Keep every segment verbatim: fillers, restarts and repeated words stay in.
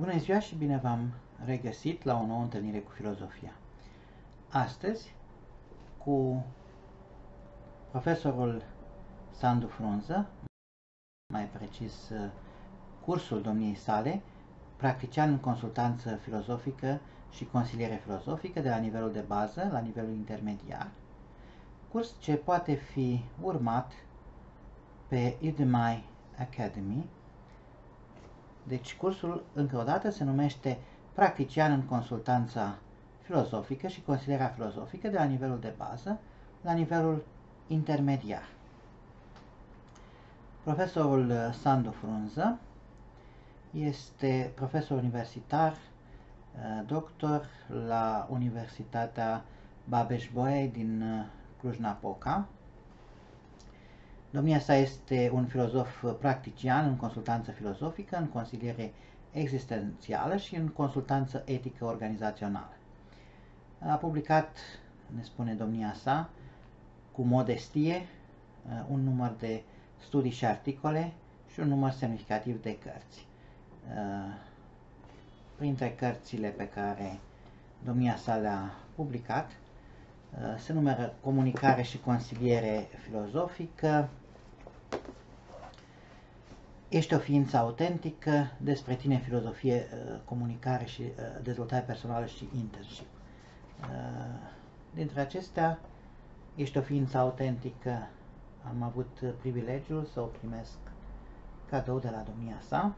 Bună ziua și bine v-am regăsit la o nouă întâlnire cu filozofia. Astăzi, cu profesorul Sandu Frunză, mai precis cursul domniei sale, practician în consultanță filozofică și consiliere filozofică de la nivelul de bază la nivelul intermediar, curs ce poate fi urmat pe Udemy Academy. Deci cursul, încă o dată, se numește Practician în consultanța filozofică și consilierea filozofică de la nivelul de bază la nivelul intermediar. Profesorul Sandu Frunză este profesor universitar, doctor la Universitatea Babeș-Bolyai din Cluj-Napoca. Domnia sa este un filozof practician în consultanță filozofică, în consiliere existențială și în consultanță etică organizațională. A publicat, ne spune domnia sa, cu modestie, un număr de studii și articole și un număr semnificativ de cărți. Printre cărțile pe care domnia sa le-a publicat se numără Comunicare și consiliere filozofică, Ești o ființă autentică, Despre tine, filozofie, comunicare și dezvoltare personală și internship. Dintre acestea, Ești o ființă autentică, am avut privilegiul să o primesc cadou de la domnia sa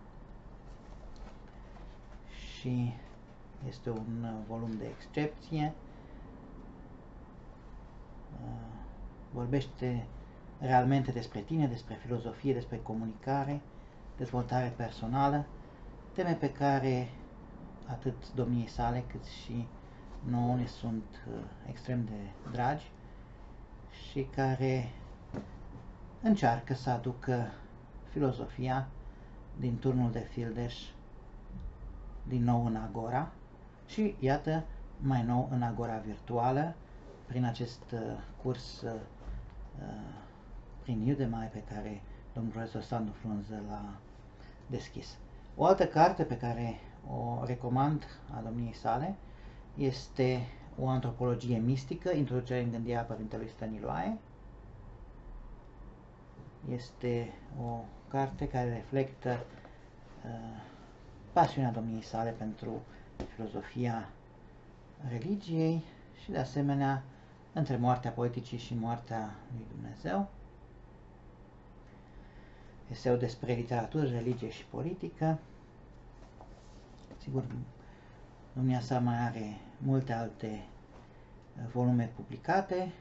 și este un volum de excepție. Vorbește realmente despre tine, despre filozofie, despre comunicare, dezvoltare personală, teme pe care atât domniei sale cât și nouă ne sunt extrem de dragi și care încearcă să aducă filozofia din turnul de fildeș din nou în agora și, iată, mai nou în agora virtuală, prin acest curs prin Udemy pe care domnul profesor Sandu Frunză l-a deschis. O altă carte pe care o recomand a domniei sale este O antropologie mistică, introducere în gândirea părintelui Stăniloae. Este o carte care reflectă uh, pasiunea domniei sale pentru filozofia religiei și, de asemenea, între moartea poeticii și moartea lui Dumnezeu. Eseu despre literatură, religie și politică. Sigur, domnia sa mai are multe alte volume publicate.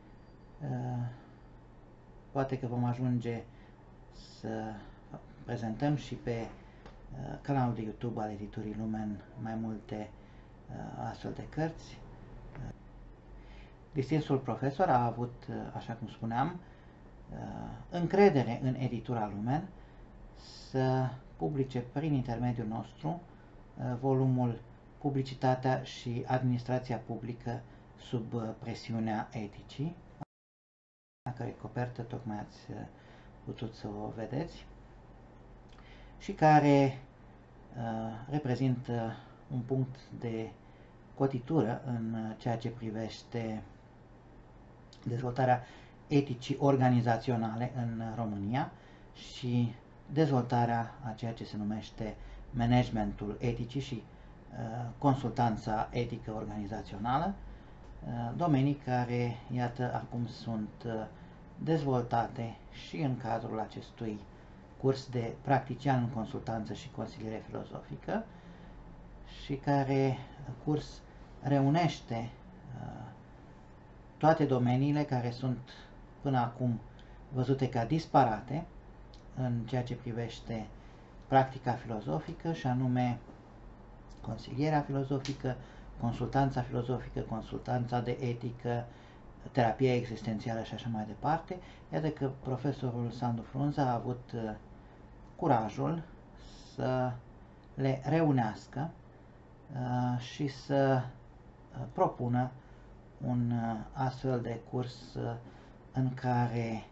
Poate că vom ajunge să prezentăm și pe canalul de YouTube al editurii Lumen mai multe astfel de cărți. Distinsul profesor a avut, așa cum spuneam, încredere în editura Lumen să publice prin intermediul nostru volumul Publicitatea și administrația publică sub presiunea eticii, a cărei copertă tocmai ați putut să o vedeți și care reprezintă un punct de cotitură în ceea ce privește dezvoltarea eticii organizaționale în România și dezvoltarea a ceea ce se numește managementul eticii și uh, consultanța etică organizațională, uh, domenii care, iată, acum sunt uh, dezvoltate și în cadrul acestui curs de practician în consultanță și consiliere filozofică și care curs reunește uh, toate domeniile care sunt până acum văzute ca disparate în ceea ce privește practica filozofică, și anume consilierea filozofică, consultanța filozofică, consultanța de etică, terapia existențială și așa mai departe. Iată că profesorul Sandu Frunză a avut curajul să le reunească și să propună un astfel de curs în care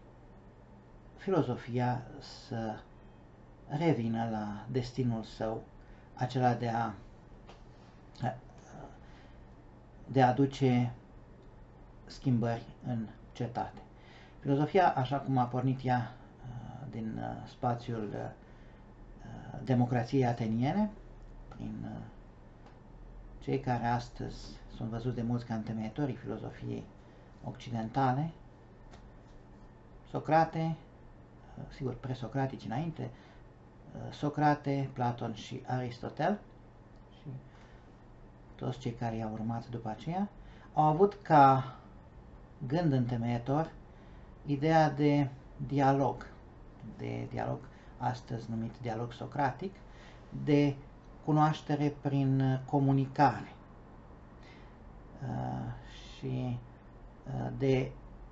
filozofia să revină la destinul său acela de a, de a aduce schimbări în cetate. Filozofia, așa cum a pornit ea din spațiul democrației ateniene, prin cei care astăzi sunt văzuți de mulți ca întemeietorii filozofiei occidentale, Socrate, sigur, presocratici înainte, Socrate, Platon și Aristotel și toți cei care i-au urmat după aceea, au avut ca gând întemeietor ideea de dialog, de dialog astăzi numit dialog socratic, de cunoaștere prin comunicare uh, și uh, de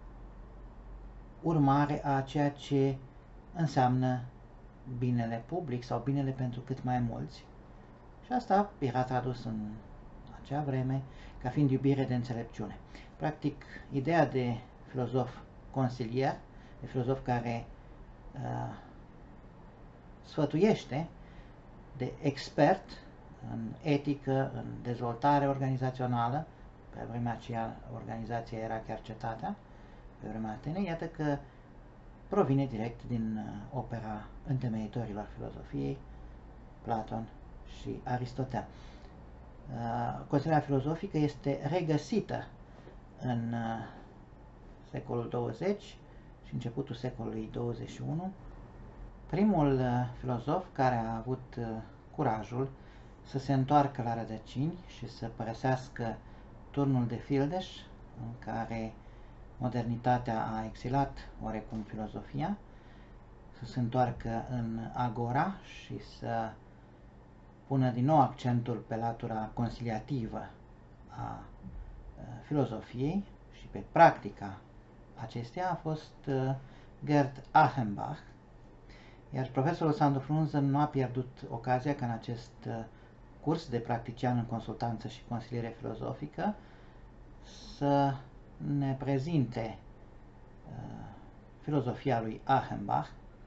urmare a ceea ce înseamnă binele public sau binele pentru cât mai mulți. Și asta era tradus în acea vreme ca fiind iubire de înțelepciune. Practic, ideea de filozof consilier, de filozof care uh, sfătuiește, de expert în etică, în dezvoltare organizațională, pe vremea aceea organizația era chiar cetatea, pe vremea Atenei, iată că provine direct din opera întemeitorilor filozofiei, Platon și Aristotel. Consilierea filozofică este regăsită în secolul douăzeci și începutul secolului douăzeci și unu. Primul filozof care a avut curajul să se întoarcă la rădăcini și să părăsească turnul de fildeș în care modernitatea a exilat oarecum filozofia, să se întoarcă în agora și să pună din nou accentul pe latura conciliativă a filozofiei și pe practica acesteia a fost Gerd Achenbach, iar profesorul Sandu Frunză nu a pierdut ocazia ca în acest curs de practician în consultanță și consiliere filozofică să ne prezinte uh, filozofia lui Achenbach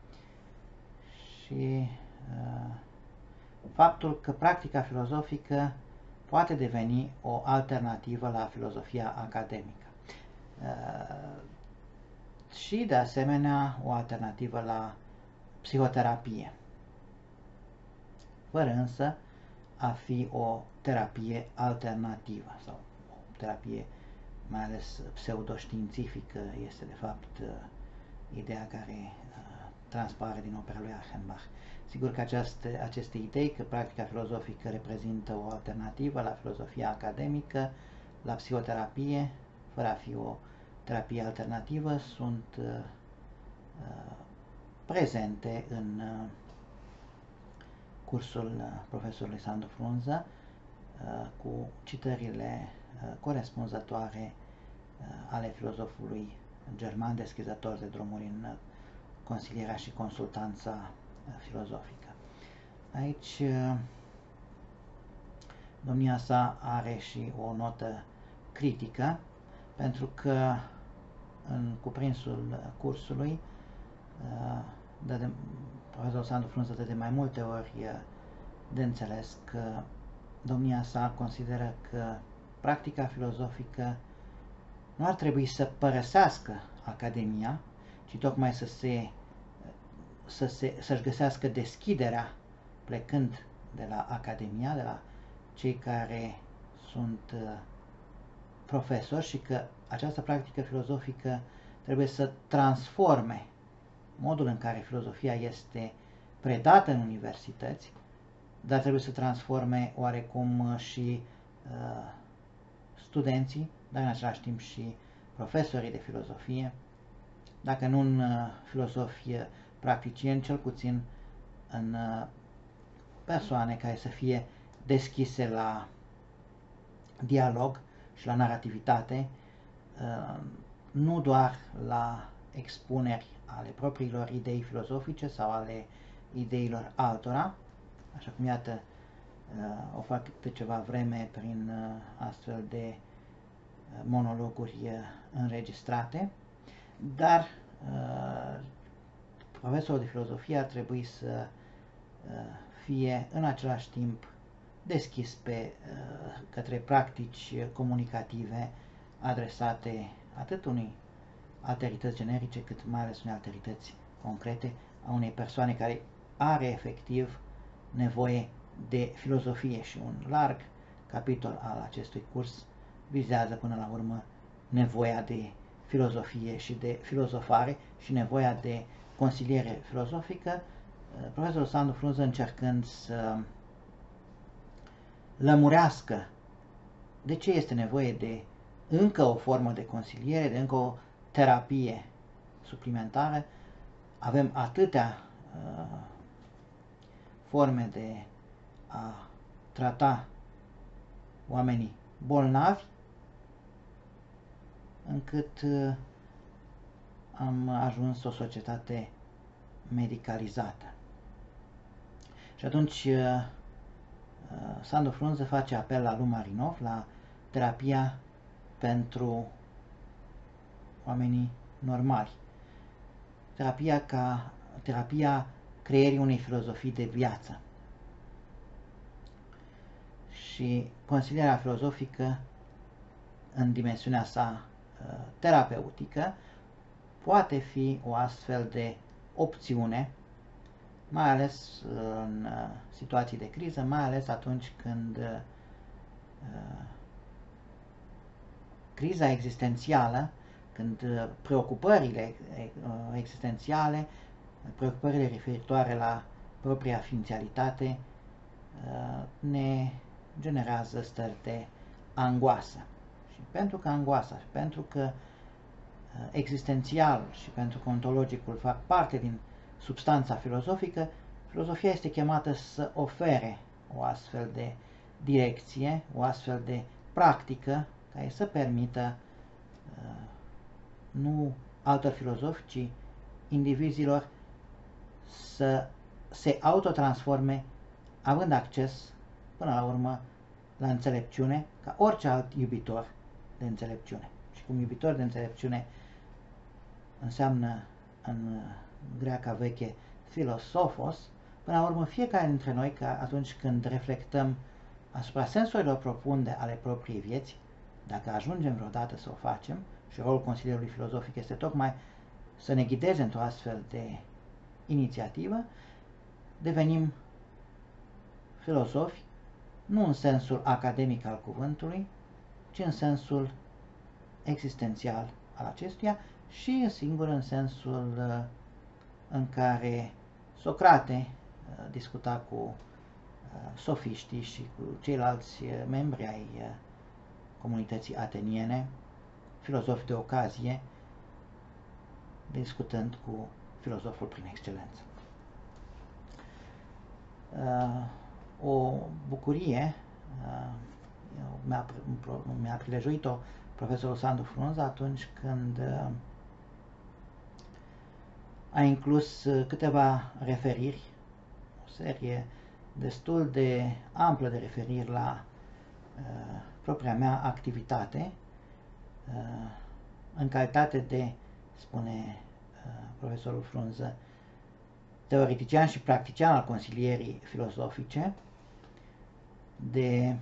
și uh, faptul că practica filozofică poate deveni o alternativă la filozofia academică uh, și, de asemenea, o alternativă la psihoterapie, fără însă a fi o terapie alternativă sau o terapie mai ales pseudoștiințifică este de fapt ideea care transpare din opera lui Achenbach. Sigur că aceste, aceste idei că practica filozofică reprezintă o alternativă la filozofia academică, la psihoterapie, fără a fi o terapie alternativă, sunt uh, prezente în uh, cursul uh, profesorului Sandu Frunză, uh, cu citările uh, corespunzătoare uh, ale filozofului german deschizător de drumuri în uh, consilierea și consultanța uh, filozofică. Aici uh, domnia sa are și o notă critică, pentru că în cuprinsul cursului dă de, profesorul Sandu Frunză dă de mai multe ori de înțeles că domnia sa consideră că practica filozofică nu ar trebui să părăsească Academia, ci tocmai să se, să se, să-și găsească deschiderea plecând de la Academia, de la cei care sunt profesori, și că această practică filozofică trebuie să transforme modul în care filozofia este predată în universități, dar trebuie să transforme oarecum și uh, studenții, dar în același timp și profesorii de filozofie, dacă nu în uh, filozofie practicieni, cel puțin în uh, persoane care să fie deschise la dialog și la narrativitate, uh, nu doar la expuneri ale propriilor idei filozofice sau ale ideilor altora, așa cum iată o fac de ceva vreme prin astfel de monologuri înregistrate, dar profesorul de filozofie ar trebui să fie în același timp deschis pe, către practici comunicative adresate atât unei alterități generice, cât mai ales unei alterități concrete, a unei persoane care are efectiv nevoie de filozofie. Și un larg capitol al acestui curs vizează până la urmă nevoia de filozofie și de filozofare și nevoia de consiliere filozofică, profesorul Sandu Frunză încercând să lămurească de ce este nevoie de încă o formă de consiliere, de încă o terapie suplimentară. Avem atâtea uh, forme de a trata oamenii bolnavi, încât uh, am ajuns o societate medicalizată. Și atunci uh, Sandu Frunză face apel la lui Marinov, la terapia pentru oamenii normali. Terapia ca terapia creierii unei filozofii de viață. Și consilierea filozofică în dimensiunea sa uh, terapeutică poate fi o astfel de opțiune, mai ales în uh, situații de criză, mai ales atunci când uh, criza existențială, când uh, preocupările uh, existențiale, preocupările referitoare la propria ființialitate uh, ne generează stări de angoasă. Și pentru că angoasa, și pentru că uh, existențial și pentru că ontologicul fac parte din substanța filozofică, filozofia este chemată să ofere o astfel de direcție, o astfel de practică care să permită uh, nu altor filozofi, ci indivizilor să se autotransforme având acces până la urmă la înțelepciune ca orice alt iubitor de înțelepciune. Și cum iubitor de înțelepciune înseamnă în greaca veche filosofos, până la urmă fiecare dintre noi, că atunci când reflectăm asupra sensurilor profunde ale propriei vieți, dacă ajungem vreodată să o facem, și rolul consilierului filozofic este tocmai să ne ghideze într-o astfel de inițiativă, devenim filozofi, nu în sensul academic al cuvântului, ci în sensul existențial al acestuia și, singur, în sensul în care Socrate discuta cu sofiștii și cu ceilalți membri ai comunității ateniene, filozofi de ocazie, discutând cu filozoful prin excelență. O bucurie mi-a, mi-a prilejuit-o profesorul Sandu Frunză atunci când a inclus câteva referiri, o serie destul de amplă de referiri la uh, propria mea activitate uh, în calitate de, spune uh, profesorul Frunză, teoretician și practician al consilierii filozofice, de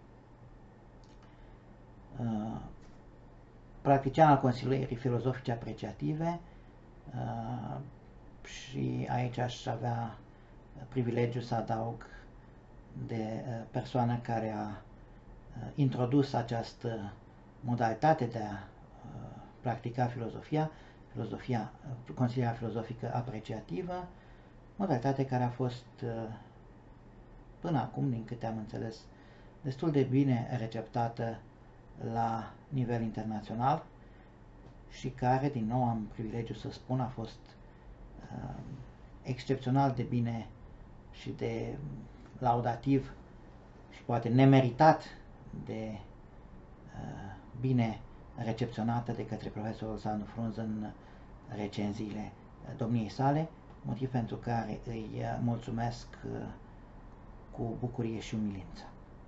uh, practician al consilierii filozofice apreciative, uh, și aici aș avea privilegiul să adaug de uh, persoană care a uh, introdus această modalitate de a uh, practica filozofia, filozofia, uh, consilierea filozofică apreciativă, modalitate care a fost uh, până acum, din câte am înțeles, destul de bine receptată la nivel internațional și care, din nou am privilegiul să spun, a fost uh, excepțional de bine și de laudativ și poate nemeritat de uh, bine recepționată de către profesorul Sandu Frunză în recenziile domniei sale, motiv pentru care îi uh, mulțumesc uh, cu bucurie și umilință.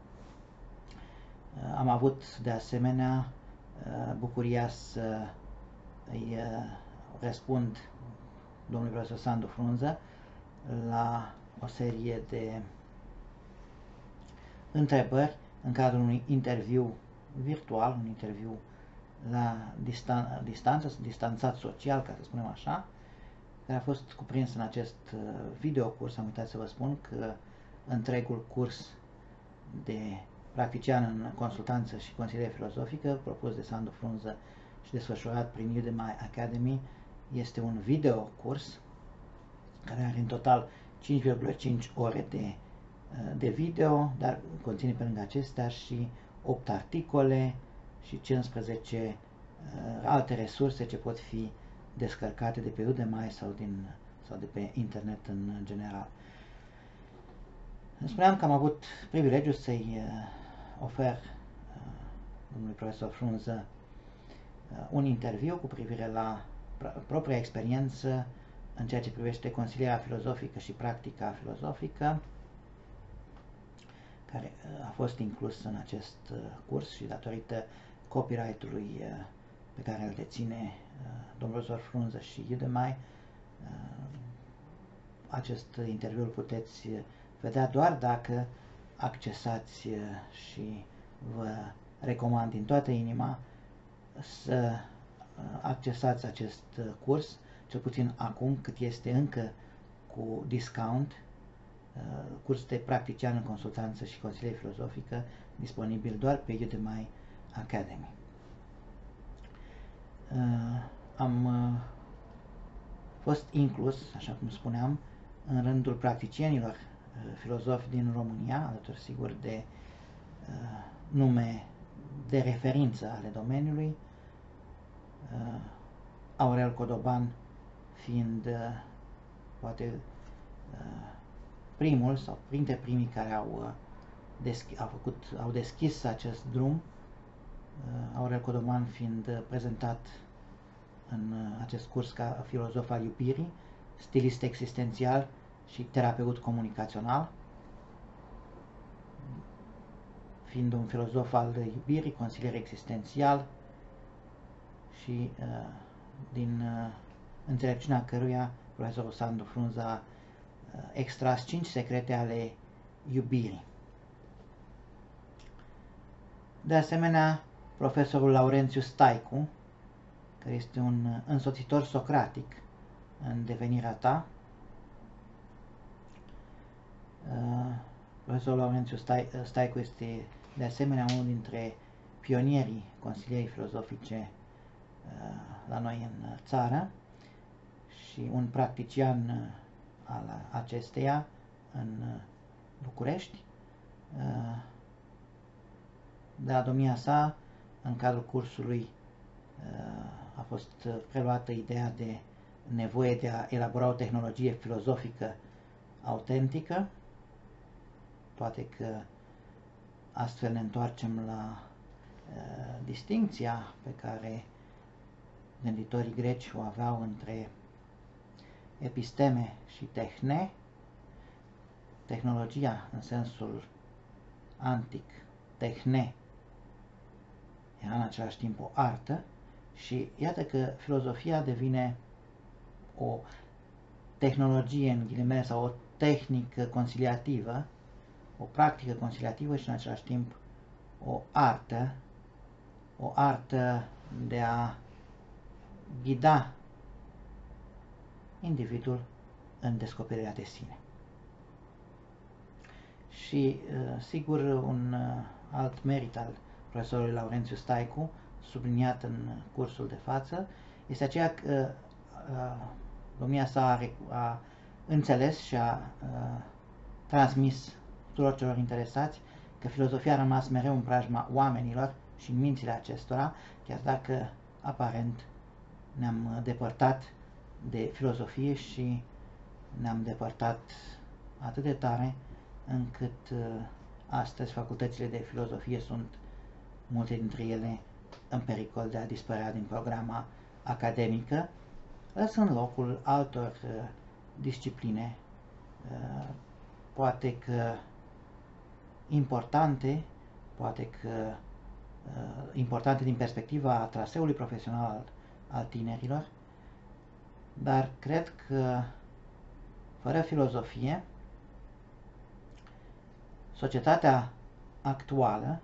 Uh, am avut de asemenea uh, bucuria să îi uh, răspund domnului profesor Sandu Frunză la o serie de întrebări în cadrul unui interviu virtual, un interviu la distan distanță, distanțat social, ca să spunem așa, care a fost cuprins în acest videocurs. Am uitat să vă spun că întregul curs de practician în consultanță și consiliere filozofică, propus de Sandu Frunză și desfășurat prin Udemy Academy, este un videocurs care are în total cinci virgulă cinci ore de, de video, dar conține pe lângă acestea și opt articole și cincisprezece uh, alte resurse ce pot fi descărcate de pe Udemy sau, din, sau de pe internet în general. Spuneam că am avut privilegiul să-i uh, ofer uh, domnului profesor Frunză uh, un interviu cu privire la propria experiență în ceea ce privește consilierea filozofică și practica filozofică, care uh, a fost inclus în acest uh, curs și datorită copyright-ului uh, pe care îl deține uh, domnul profesor Frunză și Udemy, uh, acest interviu îl puteți vedea doar dacă accesați și vă recomand din toată inima să accesați acest curs, cel puțin acum cât este încă cu discount, curs de practician în consultanță și consiliere filozofică, disponibil doar pe Udemy Academy. Am fost inclus, așa cum spuneam, în rândul practicienilor filozofi din România, alături sigur de uh, nume de referință ale domeniului, uh, Aurel Codoban fiind uh, poate uh, primul sau printre primii care au, uh, deschis, au, făcut, au deschis acest drum, uh, Aurel Codoban fiind uh, prezentat în uh, acest curs ca filozof al iubirii, stilist existențial și terapeut comunicațional, fiind un filozof al iubirii, consilier existențial și uh, din uh, înțelepciunea căruia profesorul Sandu Frunză a uh, extras cinci secrete ale iubirii. De asemenea, profesorul Laurențiu Staicu, care este un însoțitor socratic în Devenirea ta, Uh, profesorul Laurențiu Staicu este de asemenea unul dintre pionierii consilierii filozofice uh, la noi în țară și un practician uh, al acesteia în uh, București. Uh, de la domnia sa, în cadrul cursului, uh, a fost preluată ideea de nevoie de a elabora o tehnologie filozofică autentică. Poate că astfel ne întoarcem la uh, distincția pe care gânditorii greci o aveau între episteme și tehne. Tehnologia, în sensul antic, tehne, era în același timp o artă și iată că filozofia devine o tehnologie, în ghilimele, sau o tehnică conciliativă, o practică conciliativă și în același timp o artă, o artă de a ghida individul în descoperirea de sine. Și, sigur, un alt merit al profesorului Laurențiu Staicu, subliniat în cursul de față, este aceea că domnia sa a, a înțeles și a, a transmis tuturor celor interesați că filozofia a rămas mereu în preajma oamenilor și în mințile acestora, chiar dacă aparent ne-am depărtat de filozofie și ne-am depărtat atât de tare încât uh, astăzi facultățile de filozofie sunt, multe dintre ele, în pericol de a dispărea din programa academică, lăsând locul altor uh, discipline, uh, poate că importante, poate că uh, importante din perspectiva traseului profesional al, al tinerilor, dar cred că fără filozofie, societatea actuală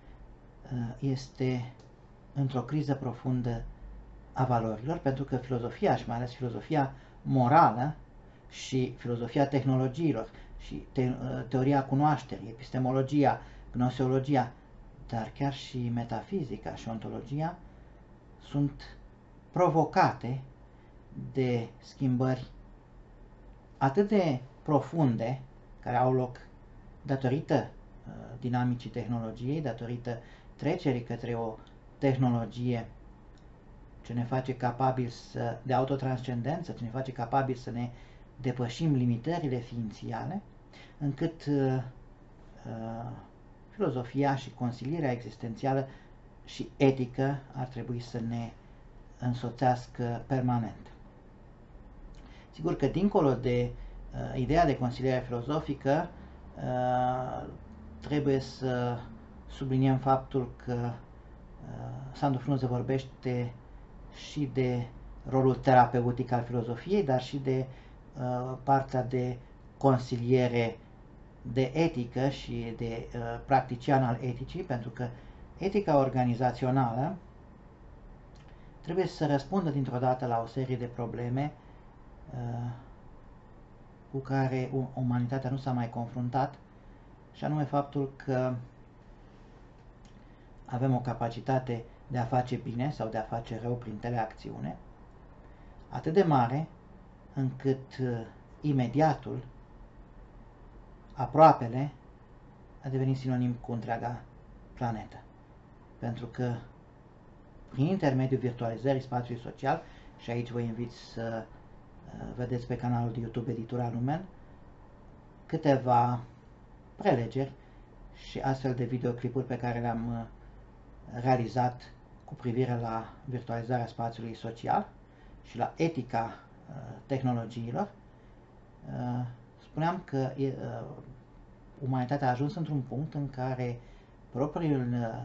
este într-o criză profundă a valorilor, pentru că filozofia, și mai ales filozofia morală și filozofia tehnologiilor și te teoria cunoașterii, epistemologia, gnoseologia, dar chiar și metafizica și ontologia sunt provocate de schimbări atât de profunde care au loc datorită uh, dinamicii tehnologiei, datorită trecerii către o tehnologie ce ne face capabili să, de autotranscendență, ce ne face capabili să ne depășim limitările ființiale, încât uh, uh, filozofia și consilierea existențială și etică ar trebui să ne însoțească permanent. Sigur că dincolo de uh, ideea de consiliere filozofică, uh, trebuie să subliniem faptul că uh, Sandu Frunze vorbește și de rolul terapeutic al filozofiei, dar și de uh, partea de consiliere de etică și de uh, practician al eticii, pentru că etica organizațională trebuie să răspundă dintr-o dată la o serie de probleme uh, cu care umanitatea nu s-a mai confruntat, și anume faptul că avem o capacitate de a face bine sau de a face rău prin teleacțiune atât de mare încât uh, imediatul, aproapele, a devenit sinonim cu întreaga planetă. Pentru că prin intermediul virtualizării spațiului social, și aici vă invit să uh, vedeți pe canalul de YouTube Editura Lumen câteva prelegeri și astfel de videoclipuri pe care le-am uh, realizat cu privire la virtualizarea spațiului social și la etica uh, tehnologiilor, uh, spuneam că uh, umanitatea a ajuns într-un punct în care propriul, uh,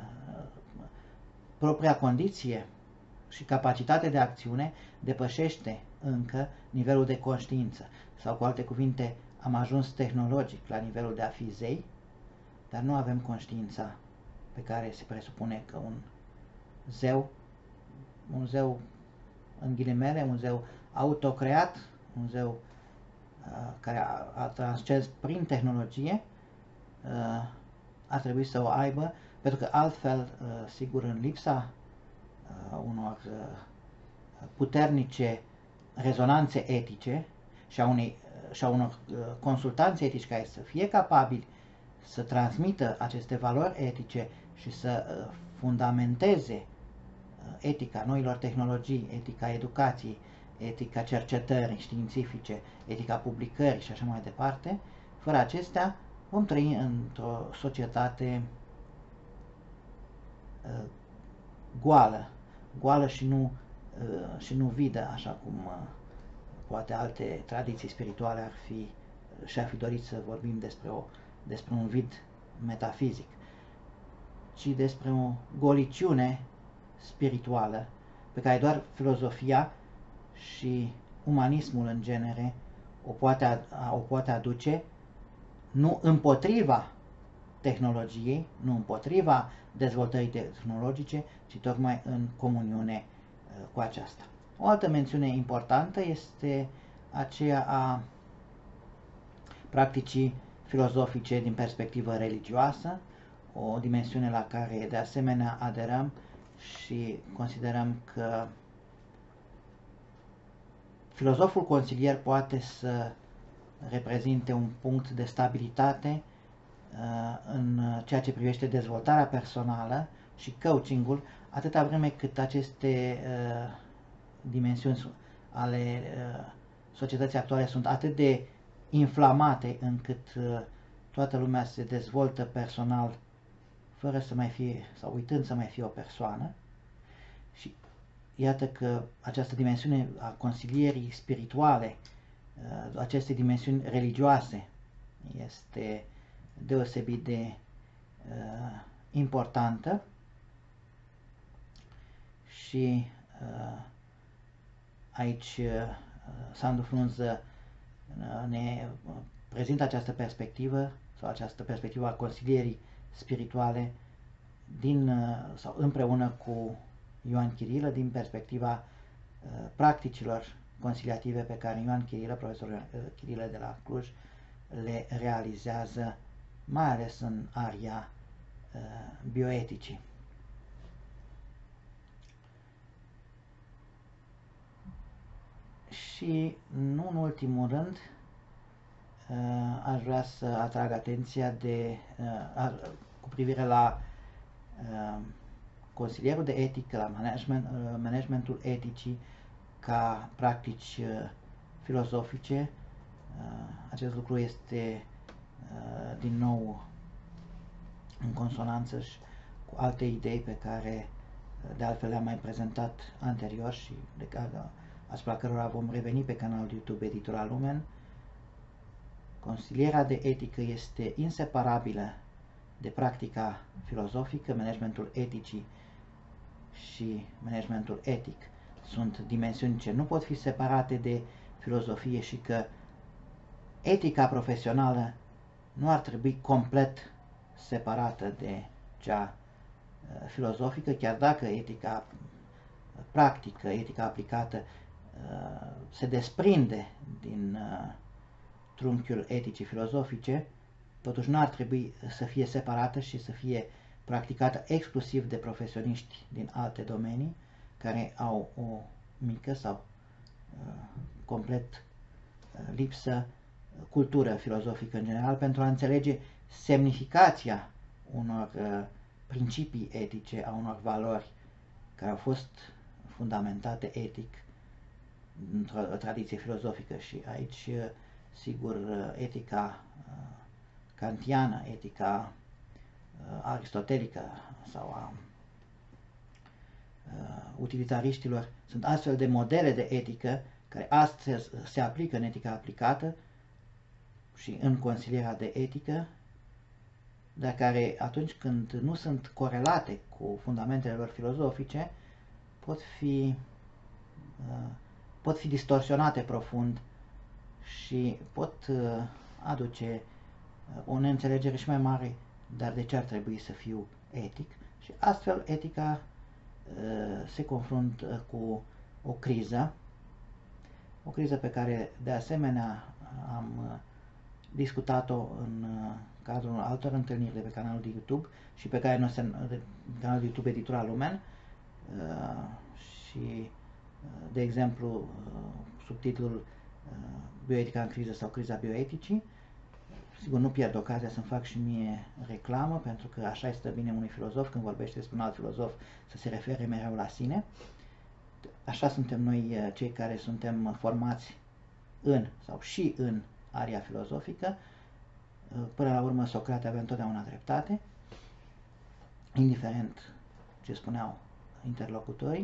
propria condiție și capacitate de acțiune depășește încă nivelul de conștiință. Sau, cu alte cuvinte, am ajuns tehnologic la nivelul de a fi zei, dar nu avem conștiința pe care se presupune că un zeu, un zeu în ghilimele, un zeu autocreat, un zeu uh, care a, a transcens prin tehnologie, uh, ar trebui să o aibă, pentru că altfel, uh, sigur, în lipsa uh, unor uh, puternice rezonanțe etice și a, unei, uh, și a unor uh, consultanți etici care să fie capabili să transmită aceste valori etice și să uh, fundamenteze uh, etica noilor tehnologii, etica educației, etica cercetării științifice, etica publicării și așa mai departe, fără acestea vom trăi într-o societate uh, goală, goală și nu, uh, și nu vidă, așa cum uh, poate alte tradiții spirituale ar fi și-ar fi dorit să vorbim despre, o, despre un vid metafizic, ci despre o goliciune spirituală pe care doar filozofia și umanismul în genere o poate, o poate aduce, nu împotriva tehnologiei, nu împotriva dezvoltării tehnologice, ci tocmai în comuniune uh, cu aceasta. O altă mențiune importantă este aceea a practicii filozofice din perspectivă religioasă, o dimensiune la care de asemenea aderăm și considerăm că filozoful consilier poate să reprezinte un punct de stabilitate uh, în ceea ce privește dezvoltarea personală și coachingul, atâta vreme cât aceste uh, dimensiuni ale uh, societății actuale sunt atât de inflamate încât uh, toată lumea se dezvoltă personal fără să mai fie, sau uitând să mai fie o persoană. Și iată că această dimensiune a consilierii spirituale, uh, aceste dimensiuni religioase, este deosebit de uh, importantă și uh, aici uh, Sandu Frunză uh, ne prezintă această perspectivă sau această perspectivă a consilierii spirituale din, sau împreună cu Ioan Chirilă, din perspectiva uh, practicilor consiliative pe care Ioan Chirilă, profesorul uh, Chirilă de la Cluj, le realizează, mai ales în aria uh, bioeticii. Și nu în ultimul rând, uh, aș vrea să atrag atenția de, uh, cu privire la uh, consilierul de etică, la management, uh, managementul eticii ca practici uh, filozofice. Uh, acest lucru este uh, din nou în consonanță și cu alte idei pe care uh, de altfel le-am mai prezentat anterior și de care, asupra cărora vom reveni pe canalul de YouTube Editura Lumen. Consilierea de etică este inseparabilă de practica filozofică. Managementul eticii și managementul etic sunt dimensiuni ce nu pot fi separate de filozofie și că etica profesională nu ar trebui complet separată de cea uh, filozofică, chiar dacă etica practică, etica aplicată uh, se desprinde din uh, trunchiul eticii filozofice, totuși nu ar trebui să fie separată și să fie practicată exclusiv de profesioniști din alte domenii care au o mică sau uh, complet uh, lipsă cultură filozofică în general pentru a înțelege semnificația unor uh, principii etice, a unor valori care au fost fundamentate etic într-o tradiție filozofică. Și aici, uh, sigur, uh, etica uh, kantiană, etica uh, aristotelică sau a uh, utilitariștilor sunt astfel de modele de etică care astăzi se aplică în etica aplicată și în consilierea de etică, dar care atunci când nu sunt corelate cu fundamentele lor filozofice, pot fi, pot fi distorsionate profund și pot aduce o neînțelegere și mai mare, dar de ce ar trebui să fiu etic? Și astfel etica se confruntă cu o criză, o criză pe care de asemenea am discutat-o în cadrul altor întâlniri de pe canalul de YouTube și pe care noi se, de canalul de YouTube Editura Lumen și, de exemplu, subtitlul Bioetica în criză sau criza bioeticii. Sigur, nu pierd ocazia să-mi fac și mie reclamă, pentru că așa este bine unui filozof când vorbește despre un alt filozof să se refere mereu la sine. Așa suntem noi, cei care suntem formați în sau și în aria filozofică. Până la urmă, Socrate avea întotdeauna dreptate, indiferent ce spuneau interlocutorii,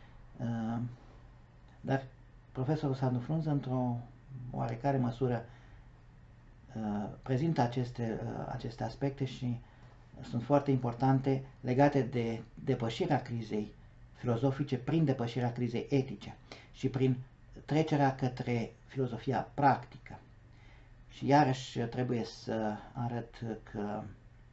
dar profesorul Sandu Frunză, într-o oarecare măsură, prezintă aceste, aceste aspecte și sunt foarte importante, legate de depășirea crizei filozofice prin depășirea crizei etice și prin trecerea către filozofia practică. Și iarăși trebuie să arăt că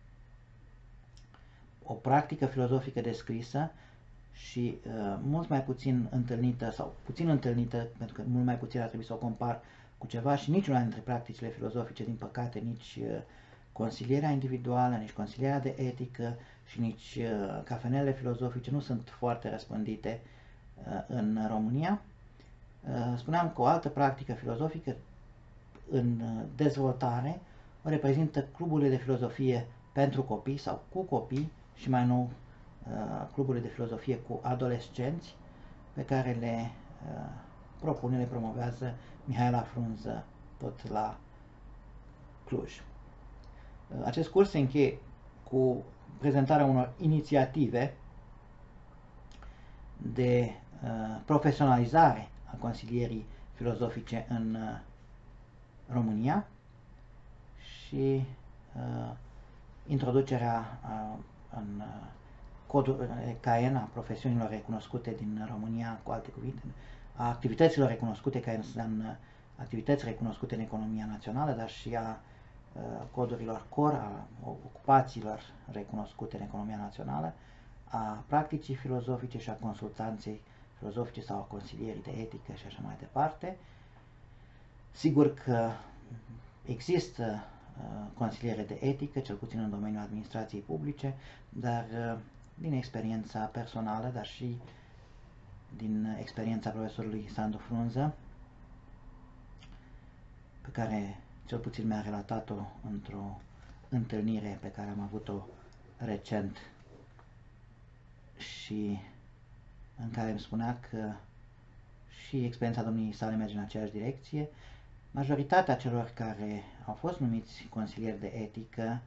o practică filozofică descrisă și uh, mult mai puțin întâlnită, sau puțin întâlnită, pentru că mult mai puțin ar trebui să o compar cu ceva, și niciuna dintre practicile filozofice, din păcate, nici uh, consilierea individuală, nici consilierea de etică și nici uh, cafenele filozofice nu sunt foarte răspândite uh, în România. Uh, spuneam că o altă practică filozofică în dezvoltare o reprezintă cluburile de filozofie pentru copii sau cu copii și mai nou cluburile de filozofie cu adolescenți pe care le propune, le promovează Mihaela Frunză tot la Cluj. Acest curs se încheie cu prezentarea unor inițiative de profesionalizare a consilierii filozofice în România și uh, introducerea uh, în uh, codul K N a profesiunilor recunoscute din România, cu alte cuvinte, a activităților recunoscute, care înseamnă activități recunoscute în economia națională, dar și a codurilor core, a ocupațiilor recunoscute în economia națională, a practicii filozofice și a consultanței filozofice sau a consilierii de etică și așa mai departe. Sigur că există consiliere de etică, cel puțin în domeniul administrației publice, dar din experiența personală, dar și din experiența profesorului Sandu Frunză, pe care cel puțin mi-a relatat-o într-o întâlnire pe care am avut-o recent și în care îmi spunea că și experiența domniei sale merge în aceeași direcție. Majoritatea celor care au fost numiți consilieri de etică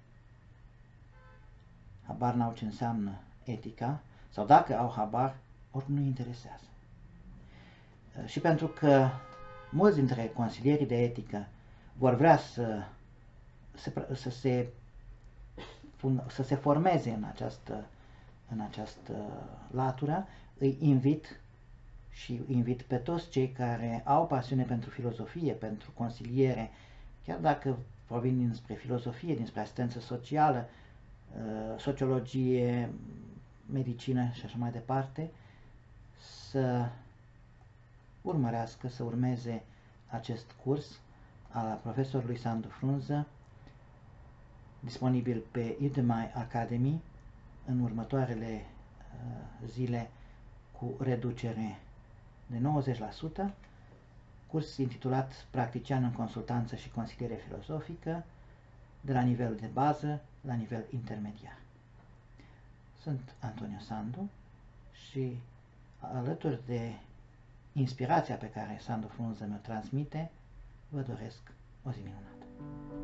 habar n-au ce înseamnă etica, sau dacă au habar, ori nu interesează. Și pentru că mulți dintre consilierii de etică vor vrea să, să, să, se, să se formeze în această, în această latură, îi invit și invit pe toți cei care au pasiune pentru filozofie, pentru consiliere, chiar dacă provin dinspre filozofie, dinspre asistență socială, sociologie, medicină și așa mai departe, să urmărească, să urmeze acest curs al profesorului Sandu Frunză, disponibil pe Udemy Academy în următoarele zile cu reducere de nouăzeci la sută, curs intitulat Practician în consultanță și consiliere filozofică, de la nivel de bază la nivel intermediar. Sunt Antonio Sandu și alături de inspirația pe care Sandu Frunză mi-o transmite, vă doresc o zi minunată.